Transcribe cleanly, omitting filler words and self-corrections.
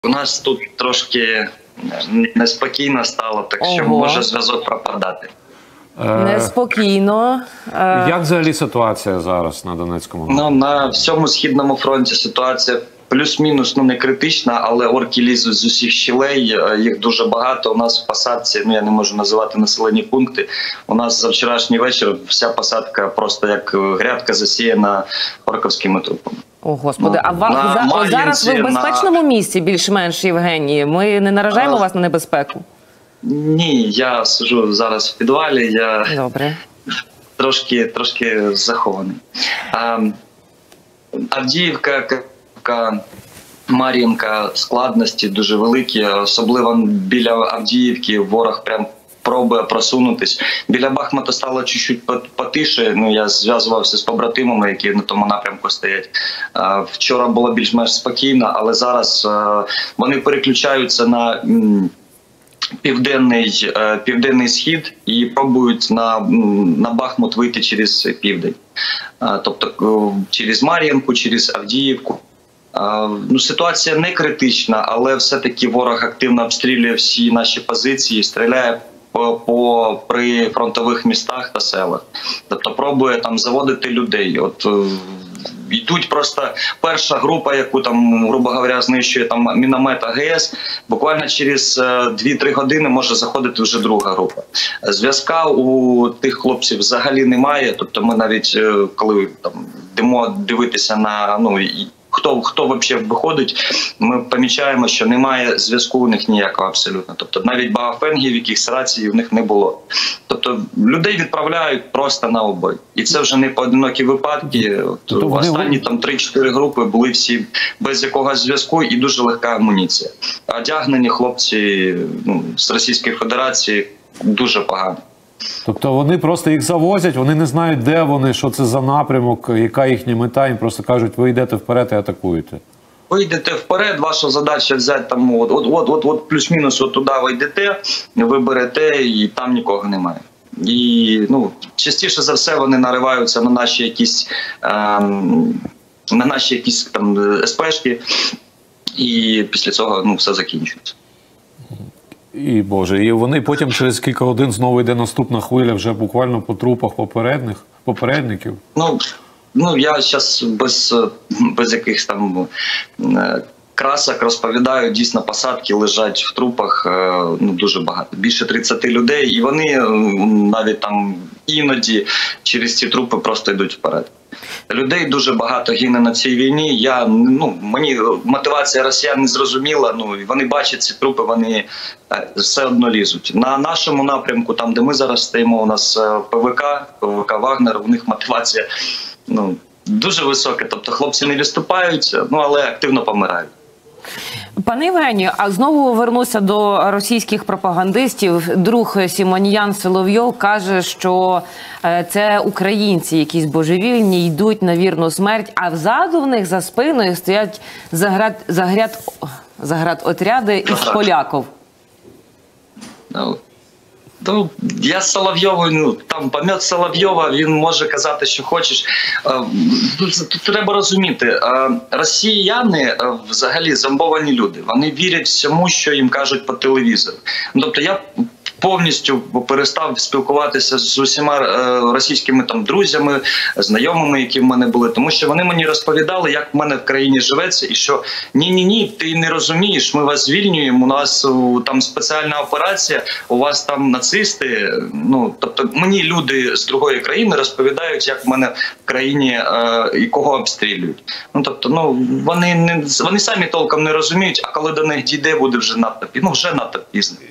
У нас тут трошки неспокійно стало, так що може зв'язок пропадати. Неспокійно. Як взагалі ситуація зараз на Донецькому? Ну, на всьому Східному фронті ситуація плюс-мінус не критична, але орки лізуть з усіх щілей, їх дуже багато. У нас в посадці, я не можу називати населені пункти, у нас за вчорашній вечір вся посадка просто як грядка засіяна орковськими трупами. О, Господи, зараз ви в безпечному місці більш-менш, Євгеній? Ми не наражаємо вас на небезпеку? Ні, я сиджу зараз в підвалі, я Добре. трошки захований. Авдіївка, Мар'їнка, складності дуже великі, особливо біля Авдіївки ворог прям пробує просунутись. Біля Бахмута стало чуть-чуть потише, я зв'язувався з побратимами, які на тому напрямку стоять. Вчора було більш-менш спокійно, але зараз вони переключаються на південний схід і пробують на Бахмут вийти через південь. Тобто через Мар'їнку, через Авдіївку. Ситуація не критична, але все-таки ворог активно обстрілює всі наші позиції, стріляє по прифронтових містах та селах. Тобто пробує там заводити людей. Йдуть просто перша група, яку там, грубо говоря, знищує там міномет АГС, буквально через 2-3 години може заходити вже друга група. Зв'язка у тих хлопців взагалі немає, тобто ми навіть, коли там йдемо дивитися на, хто взагалі виходить, ми помічаємо, що немає зв'язку у них ніякого абсолютно. Тобто навіть баофенгів, якихось рацій у них не було. Тобто людей відправляють просто на обой. І це вже не поодинокі випадки. Останні там 3-4 групи були всі без якогось зв'язку і дуже легка амуніція. Одягнені хлопці з Російської Федерації дуже погано. Тобто вони просто їх завозять, вони не знають, де вони, що це за напрямок, яка їхня мета, їм просто кажуть, ви йдете вперед і атакуєте. Ви йдете вперед, ваша задача взяти там, плюс-мінус туди ви йдете, ви берете і там нікого немає. І частіше за все вони нариваються на наші якісь там СПшки, і після цього все закінчується. І, Боже, і вони потім через кілька годин знову йде наступна хвиля вже буквально по трупах попередників? Я зараз без якихось там красок розповідаю, дійсно посадки лежать в трупах дуже багато, більше 30 людей, і вони навіть там іноді через ці трупи просто йдуть вперед. Людей дуже багато гине на цій війні. Мені мотивація росіян не зрозуміла. Вони бачать ці трупи, все одно лізуть. На нашому напрямку, там де ми зараз стоїмо, у нас ПВК Вагнер, у них мотивація дуже висока. Тобто хлопці не відступають, але активно помирають. Пане Євгенію, а знову вернуся до російських пропагандистів. Друг Симоньян Соловйов каже, що це українці якісь божевільні, йдуть на вірну смерть, а взаду в них за спиною стоять заградотряди із поляків. Я з Соловйовою, там помет Соловйова, він може казати, що хочеш. Тут треба розуміти, росіяни взагалі зомбовані люди. Вони вірять всьому, що їм кажуть по телевізору. Тобто я повністю перестав спілкуватися з усіма російськими друзями, знайомими, які в мене були, тому що вони мені розповідали, як в мене в країні живеться, і що ні, ти не розумієш, ми вас звільнюємо, у нас там спеціальна операція, у вас там нацисти. Тобто мені люди з другої країни розповідають, як в мене в країні і кого обстрілюють. Вони самі толком не розуміють, а коли до них дійде, буде вже надто пізно.